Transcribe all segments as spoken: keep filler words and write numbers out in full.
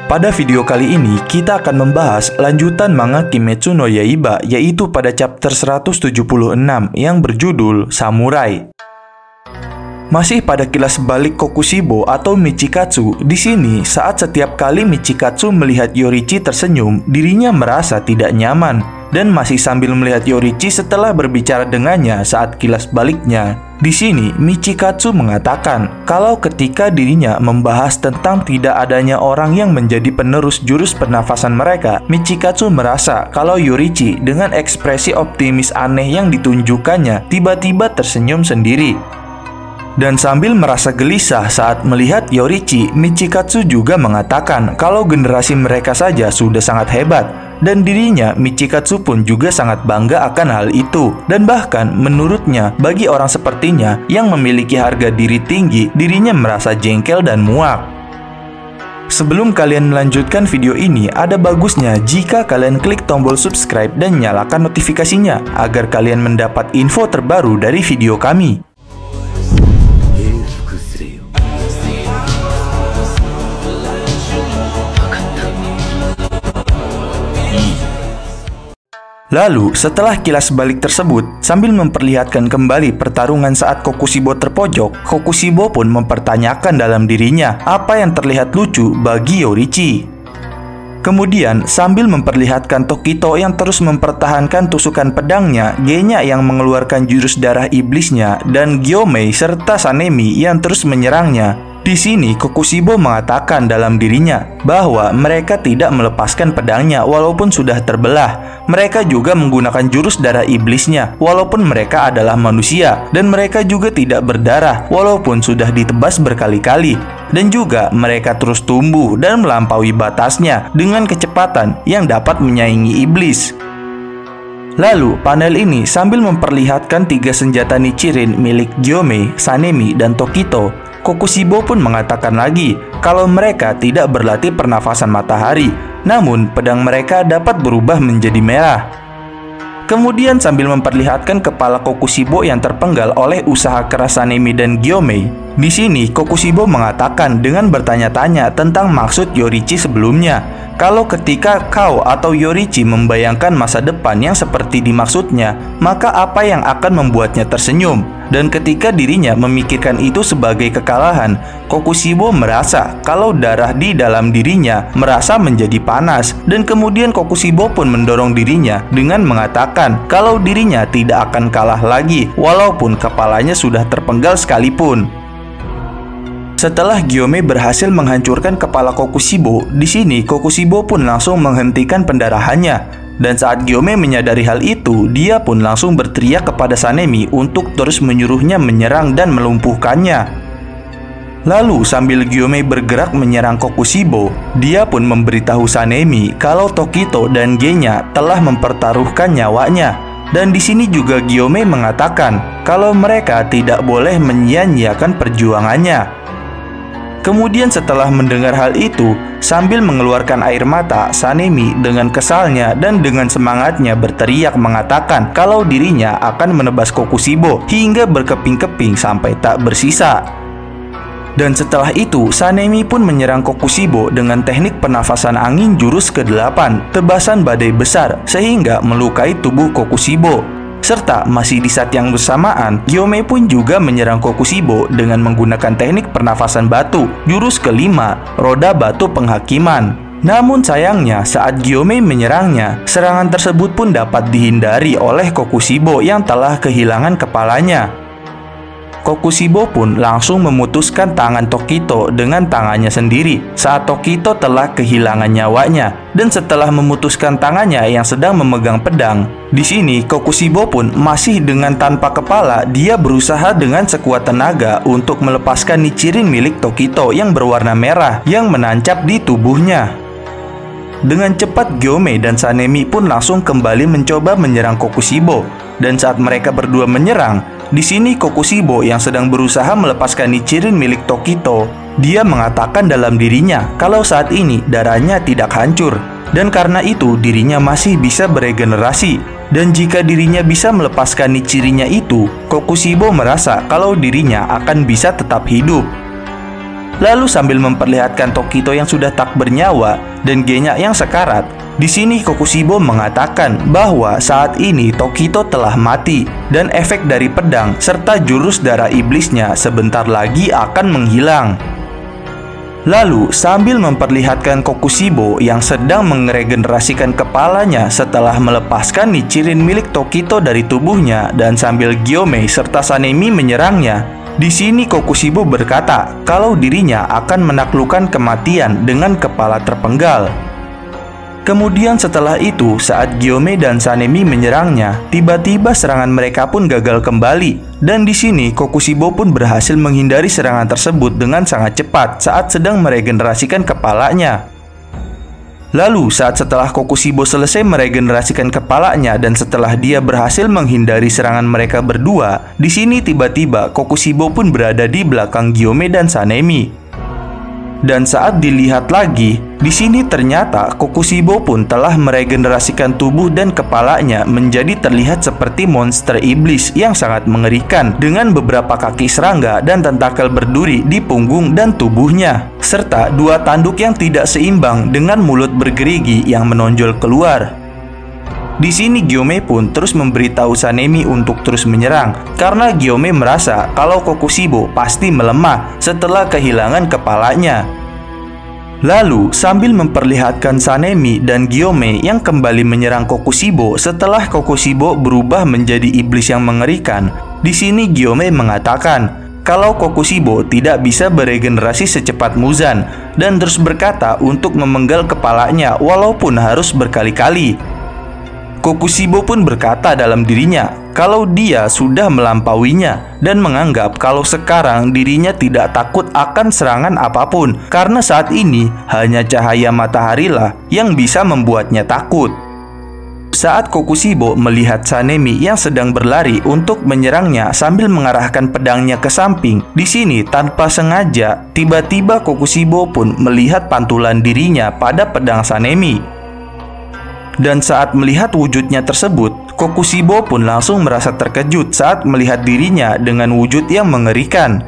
Pada video kali ini, kita akan membahas lanjutan manga Kimetsu no Yaiba, yaitu pada chapter seratus tujuh puluh enam yang berjudul Samurai. Masih pada kilas balik Kokushibo atau Michikatsu, di sini saat setiap kali Michikatsu melihat Yorichi tersenyum, dirinya merasa tidak nyaman. Dan masih sambil melihat Yorichi setelah berbicara dengannya saat kilas baliknya. Di sini, Michikatsu mengatakan kalau ketika dirinya membahas tentang tidak adanya orang yang menjadi penerus jurus pernafasan mereka, Michikatsu merasa kalau Yorichi dengan ekspresi optimis aneh yang ditunjukkannya tiba-tiba tersenyum sendiri. Dan sambil merasa gelisah saat melihat Yorichi, Michikatsu juga mengatakan kalau generasi mereka saja sudah sangat hebat. Dan dirinya, Michikatsu pun juga sangat bangga akan hal itu. Dan bahkan menurutnya, bagi orang sepertinya yang memiliki harga diri tinggi, dirinya merasa jengkel dan muak. Sebelum kalian melanjutkan video ini, ada bagusnya jika kalian klik tombol subscribe dan nyalakan notifikasinya agar kalian mendapat info terbaru dari video kami. Lalu, setelah kilas balik tersebut, sambil memperlihatkan kembali pertarungan saat Kokushibo terpojok, Kokushibo pun mempertanyakan dalam dirinya apa yang terlihat lucu bagi Yorichi. Kemudian, sambil memperlihatkan Tokito yang terus mempertahankan tusukan pedangnya, Genya yang mengeluarkan jurus darah iblisnya, dan Gyomei serta Sanemi yang terus menyerangnya. Di sini, Kokushibo mengatakan dalam dirinya bahwa mereka tidak melepaskan pedangnya walaupun sudah terbelah. Mereka juga menggunakan jurus darah iblisnya walaupun mereka adalah manusia, dan mereka juga tidak berdarah walaupun sudah ditebas berkali-kali. Dan juga mereka terus tumbuh dan melampaui batasnya dengan kecepatan yang dapat menyaingi iblis. Lalu, panel ini sambil memperlihatkan tiga senjata Nichirin milik Gyomei, Sanemi, dan Tokito. Kokushibo pun mengatakan lagi kalau mereka tidak berlatih pernafasan matahari, namun pedang mereka dapat berubah menjadi merah. Kemudian sambil memperlihatkan kepala Kokushibo yang terpenggal oleh usaha keras Sanemi dan Gyomei. Di sini Kokushibo mengatakan dengan bertanya-tanya tentang maksud Yorichi sebelumnya. Kalau ketika kau atau Yorichi membayangkan masa depan yang seperti dimaksudnya, maka apa yang akan membuatnya tersenyum? Dan ketika dirinya memikirkan itu sebagai kekalahan, Kokushibo merasa kalau darah di dalam dirinya merasa menjadi panas. Dan kemudian Kokushibo pun mendorong dirinya dengan mengatakan kalau dirinya tidak akan kalah lagi walaupun kepalanya sudah terpenggal sekalipun. Setelah Gyomei berhasil menghancurkan kepala Kokushibo, di sini Kokushibo pun langsung menghentikan pendarahannya. Dan saat Gyomei menyadari hal itu, dia pun langsung berteriak kepada Sanemi untuk terus menyuruhnya menyerang dan melumpuhkannya. Lalu sambil Gyomei bergerak menyerang Kokushibo, dia pun memberitahu Sanemi kalau Tokito dan Genya telah mempertaruhkan nyawanya. Dan di sini juga Gyomei mengatakan kalau mereka tidak boleh menyia-nyiakan perjuangannya. Kemudian setelah mendengar hal itu, sambil mengeluarkan air mata, Sanemi dengan kesalnya dan dengan semangatnya berteriak mengatakan kalau dirinya akan menebas Kokushibo hingga berkeping-keping sampai tak bersisa. Dan setelah itu, Sanemi pun menyerang Kokushibo dengan teknik pernafasan angin jurus kedelapan, tebasan badai besar, sehingga melukai tubuh Kokushibo. Serta masih di saat yang bersamaan, Gyomei pun juga menyerang Kokushibo dengan menggunakan teknik pernafasan batu, jurus kelima, roda batu penghakiman. Namun sayangnya, saat Gyomei menyerangnya, serangan tersebut pun dapat dihindari oleh Kokushibo yang telah kehilangan kepalanya. Kokushibo pun langsung memutuskan tangan Tokito dengan tangannya sendiri saat Tokito telah kehilangan nyawanya. Dan setelah memutuskan tangannya yang sedang memegang pedang, di sini Kokushibo pun masih dengan tanpa kepala, dia berusaha dengan sekuat tenaga untuk melepaskan Nichirin milik Tokito yang berwarna merah yang menancap di tubuhnya. Dengan cepat Gyomei dan Sanemi pun langsung kembali mencoba menyerang Kokushibo. Dan saat mereka berdua menyerang, di sini Kokushibo yang sedang berusaha melepaskan Nichirin milik Tokito, dia mengatakan dalam dirinya kalau saat ini darahnya tidak hancur. Dan karena itu dirinya masih bisa beregenerasi. Dan jika dirinya bisa melepaskan Nichirinnya itu, Kokushibo merasa kalau dirinya akan bisa tetap hidup. Lalu sambil memperlihatkan Tokito yang sudah tak bernyawa dan Genya yang sekarat, di sini Kokushibo mengatakan bahwa saat ini Tokito telah mati dan efek dari pedang serta jurus darah iblisnya sebentar lagi akan menghilang. Lalu sambil memperlihatkan Kokushibo yang sedang meregenerasikan kepalanya setelah melepaskan Nichirin milik Tokito dari tubuhnya dan sambil Gyomei serta Sanemi menyerangnya, di sini Kokushibo berkata kalau dirinya akan menaklukkan kematian dengan kepala terpenggal. Kemudian setelah itu, saat Gyomei dan Sanemi menyerangnya, tiba-tiba serangan mereka pun gagal kembali. Dan di sini Kokushibo pun berhasil menghindari serangan tersebut dengan sangat cepat saat sedang meregenerasikan kepalanya. Lalu saat setelah Kokushibo selesai meregenerasikan kepalanya dan setelah dia berhasil menghindari serangan mereka berdua, di sini tiba-tiba Kokushibo pun berada di belakang Gyomei dan Sanemi. Dan saat dilihat lagi, di sini ternyata Kokushibo pun telah meregenerasikan tubuh dan kepalanya menjadi terlihat seperti monster iblis yang sangat mengerikan dengan beberapa kaki serangga dan tentakel berduri di punggung dan tubuhnya, serta dua tanduk yang tidak seimbang dengan mulut bergerigi yang menonjol keluar. Di sini Gyomei pun terus memberitahu Sanemi untuk terus menyerang karena Gyomei merasa kalau Kokushibo pasti melemah setelah kehilangan kepalanya. Lalu sambil memperlihatkan Sanemi dan Gyomei yang kembali menyerang Kokushibo setelah Kokushibo berubah menjadi iblis yang mengerikan, di sini Gyomei mengatakan kalau Kokushibo tidak bisa beregenerasi secepat Muzan dan terus berkata untuk memenggal kepalanya walaupun harus berkali-kali. Kokushibo pun berkata dalam dirinya kalau dia sudah melampauinya dan menganggap kalau sekarang dirinya tidak takut akan serangan apapun karena saat ini hanya cahaya mataharilah yang bisa membuatnya takut. Saat Kokushibo melihat Sanemi yang sedang berlari untuk menyerangnya sambil mengarahkan pedangnya ke samping, di sini tanpa sengaja tiba-tiba Kokushibo pun melihat pantulan dirinya pada pedang Sanemi. Dan saat melihat wujudnya tersebut, Kokushibo pun langsung merasa terkejut saat melihat dirinya dengan wujud yang mengerikan.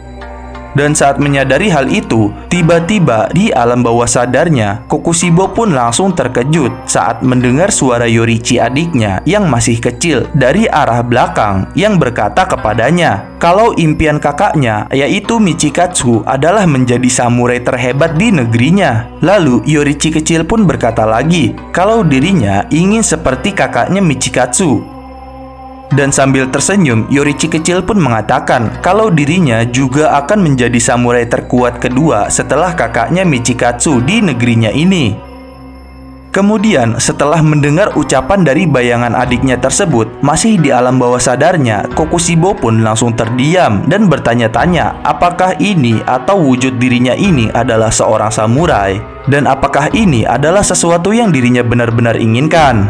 Dan saat menyadari hal itu, tiba-tiba di alam bawah sadarnya, Kokushibo pun langsung terkejut saat mendengar suara Yorichi adiknya yang masih kecil dari arah belakang yang berkata kepadanya kalau impian kakaknya, yaitu Michikatsu, adalah menjadi samurai terhebat di negerinya. Lalu Yorichi kecil pun berkata lagi kalau dirinya ingin seperti kakaknya Michikatsu. Dan sambil tersenyum, Yorichi kecil pun mengatakan kalau dirinya juga akan menjadi samurai terkuat kedua setelah kakaknya Michikatsu di negerinya ini. Kemudian setelah mendengar ucapan dari bayangan adiknya tersebut, masih di alam bawah sadarnya, Kokushibo pun langsung terdiam dan bertanya-tanya apakah ini atau wujud dirinya ini adalah seorang samurai, dan apakah ini adalah sesuatu yang dirinya benar-benar inginkan.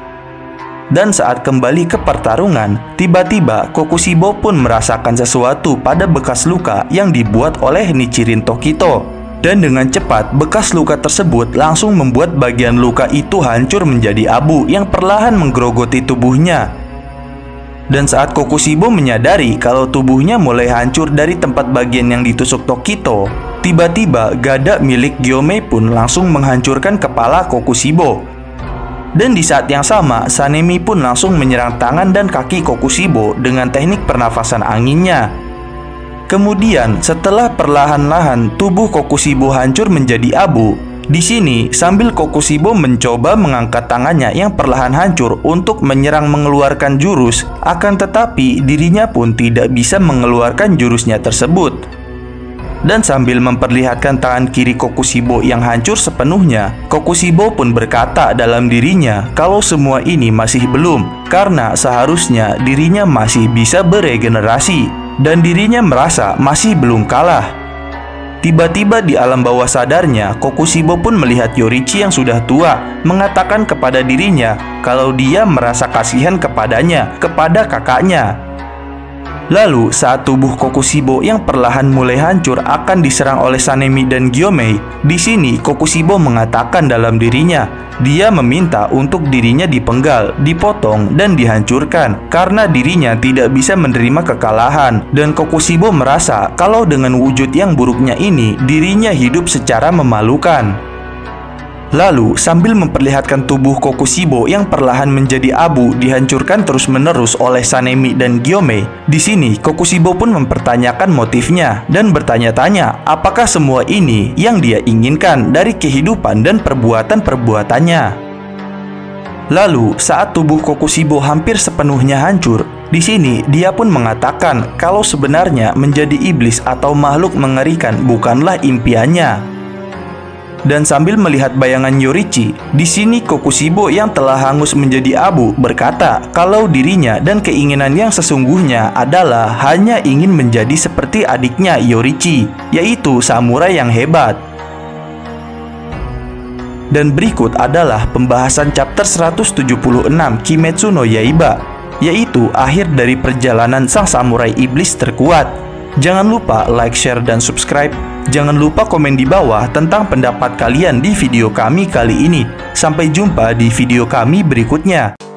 Dan saat kembali ke pertarungan, tiba-tiba Kokushibo pun merasakan sesuatu pada bekas luka yang dibuat oleh Nichirin Tokito. Dan dengan cepat, bekas luka tersebut langsung membuat bagian luka itu hancur menjadi abu yang perlahan menggerogoti tubuhnya. Dan saat Kokushibo menyadari kalau tubuhnya mulai hancur dari tempat bagian yang ditusuk Tokito, tiba-tiba gada milik Gyomei pun langsung menghancurkan kepala Kokushibo. Dan di saat yang sama, Sanemi pun langsung menyerang tangan dan kaki Kokushibo dengan teknik pernafasan anginnya. Kemudian, setelah perlahan-lahan tubuh Kokushibo hancur menjadi abu, di sini sambil Kokushibo mencoba mengangkat tangannya yang perlahan hancur untuk menyerang mengeluarkan jurus, akan tetapi dirinya pun tidak bisa mengeluarkan jurusnya tersebut. Dan sambil memperlihatkan tangan kiri Kokushibo yang hancur sepenuhnya, Kokushibo pun berkata dalam dirinya kalau semua ini masih belum, karena seharusnya dirinya masih bisa beregenerasi dan dirinya merasa masih belum kalah. Tiba-tiba di alam bawah sadarnya, Kokushibo pun melihat Yorichi yang sudah tua mengatakan kepada dirinya kalau dia merasa kasihan kepadanya, kepada kakaknya. Lalu, saat tubuh Kokushibo yang perlahan mulai hancur akan diserang oleh Sanemi dan Gyomei, di sini Kokushibo mengatakan dalam dirinya, dia meminta untuk dirinya dipenggal, dipotong, dan dihancurkan karena dirinya tidak bisa menerima kekalahan. Dan Kokushibo merasa kalau dengan wujud yang buruknya ini, dirinya hidup secara memalukan. Lalu, sambil memperlihatkan tubuh Kokushibo yang perlahan menjadi abu dihancurkan terus-menerus oleh Sanemi dan Gyomei, di sini Kokushibo pun mempertanyakan motifnya dan bertanya-tanya apakah semua ini yang dia inginkan dari kehidupan dan perbuatan-perbuatannya. Lalu, saat tubuh Kokushibo hampir sepenuhnya hancur, di sini dia pun mengatakan kalau sebenarnya menjadi iblis atau makhluk mengerikan bukanlah impiannya. Dan sambil melihat bayangan Yorichi, di sini Kokushibo yang telah hangus menjadi abu berkata kalau dirinya dan keinginan yang sesungguhnya adalah hanya ingin menjadi seperti adiknya Yorichi, yaitu samurai yang hebat. Dan berikut adalah pembahasan chapter seratus tujuh puluh enam Kimetsu no Yaiba, yaitu akhir dari perjalanan sang samurai iblis terkuat. Jangan lupa like, share, dan subscribe. Jangan lupa komen di bawah tentang pendapat kalian di video kami kali ini. Sampai jumpa di video kami berikutnya.